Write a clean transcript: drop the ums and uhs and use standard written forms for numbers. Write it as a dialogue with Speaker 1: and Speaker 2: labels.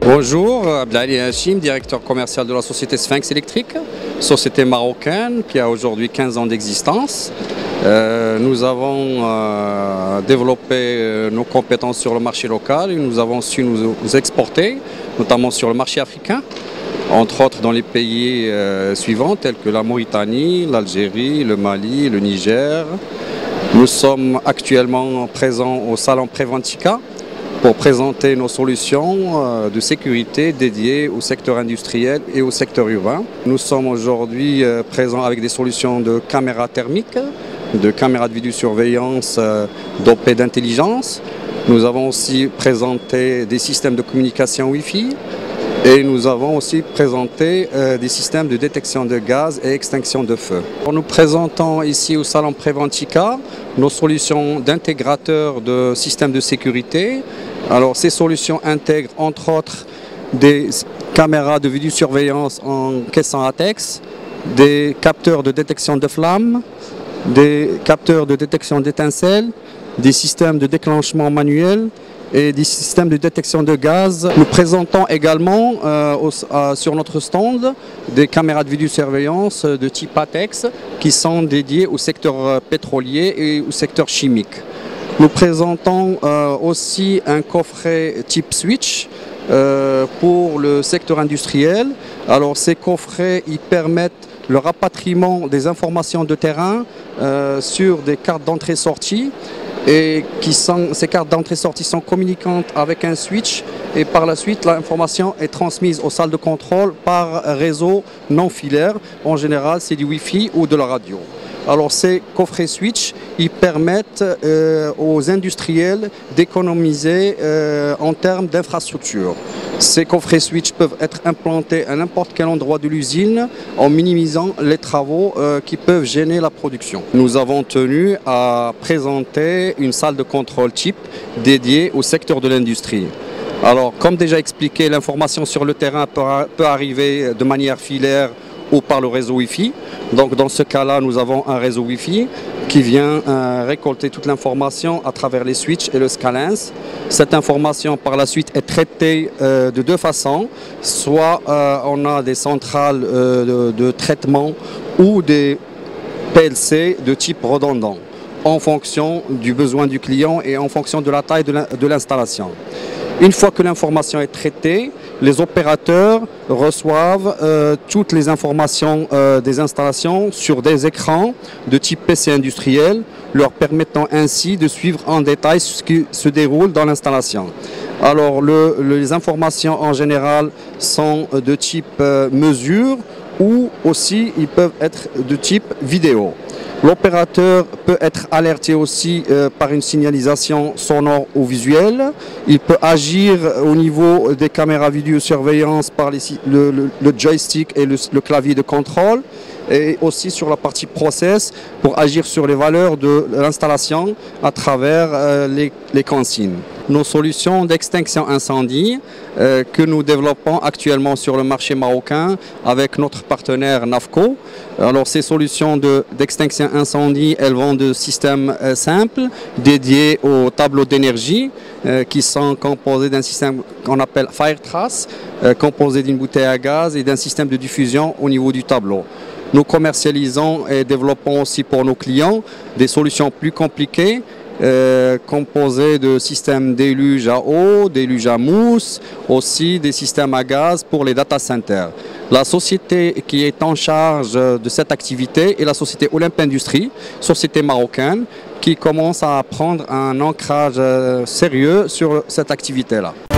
Speaker 1: Bonjour, Abdelali Hachim, directeur commercial de la société Sphinx Électrique, société marocaine qui a aujourd'hui 15 ans d'existence. Nous avons développé nos compétences sur le marché local et nous avons su nous exporter, notamment sur le marché africain, entre autres dans les pays suivants tels que la Mauritanie, l'Algérie, le Mali, le Niger. Nous sommes actuellement présents au salon Preventica pour présenter nos solutions de sécurité dédiées au secteur industriel et au secteur urbain. Nous sommes aujourd'hui présents avec des solutions de caméras thermiques, de caméras de vidéosurveillance dopées d'intelligence. Nous avons aussi présenté des systèmes de communication Wi-Fi et nous avons aussi présenté des systèmes de détection de gaz et extinction de feu. Nous présentons ici au salon Preventica nos solutions d'intégrateurs de systèmes de sécurité. Alors ces solutions intègrent entre autres des caméras de vidéosurveillance en caisson ATEX, des capteurs de détection de flammes, des capteurs de détection d'étincelles, des systèmes de déclenchement manuel et des systèmes de détection de gaz. Nous présentons également sur notre stand des caméras de vidéosurveillance de type ATEX qui sont dédiées au secteur pétrolier et au secteur chimique. Nous présentons aussi un coffret type switch pour le secteur industriel. Alors ces coffrets ils permettent le rapatriement des informations de terrain sur des cartes d'entrée-sortie et ces cartes d'entrée-sortie sont communicantes avec un switch et par la suite l'information est transmise aux salles de contrôle par réseau non filaire. En général c'est du Wi-Fi ou de la radio. Alors ces coffrets switch, ils permettent aux industriels d'économiser en termes d'infrastructure. Ces coffrets switch peuvent être implantés à n'importe quel endroit de l'usine en minimisant les travaux qui peuvent gêner la production. Nous avons tenu à présenter une salle de contrôle type dédiée au secteur de l'industrie. Alors comme déjà expliqué, l'information sur le terrain peut arriver de manière filaire ou par le réseau Wi-Fi. Donc dans ce cas-là, nous avons un réseau Wi-Fi qui vient récolter toute l'information à travers les switches et le SCALENS. Cette information par la suite est traitée de deux façons. Soit on a des centrales de traitement ou des PLC de type redondant en fonction du besoin du client et en fonction de la taille de l'installation. Une fois que l'information est traitée, les opérateurs reçoivent toutes les informations des installations sur des écrans de type PC industriel, leur permettant ainsi de suivre en détail ce qui se déroule dans l'installation. Alors les informations en général sont de type mesure ou aussi ils peuvent être de type vidéo. L'opérateur peut être alerté aussi par une signalisation sonore ou visuelle. Il peut agir au niveau des caméras vidéosurveillance par le joystick et le clavier de contrôle et aussi sur la partie process pour agir sur les valeurs de l'installation à travers les consignes. Nos solutions d'extinction incendie que nous développons actuellement sur le marché marocain avec notre partenaire NAFCO. Alors ces solutions d'extinction incendie, elles vont de systèmes simples dédiés aux tableaux d'énergie qui sont composés d'un système qu'on appelle FireTrace, composé d'une bouteille à gaz et d'un système de diffusion au niveau du tableau. Nous commercialisons et développons aussi pour nos clients des solutions plus compliquées composées de systèmes d'éluge à eau, d'éluge à mousse, aussi des systèmes à gaz pour les data centers. La société qui est en charge de cette activité est la société Olympe Industrie, société marocaine, qui commence à prendre un ancrage sérieux sur cette activité-là.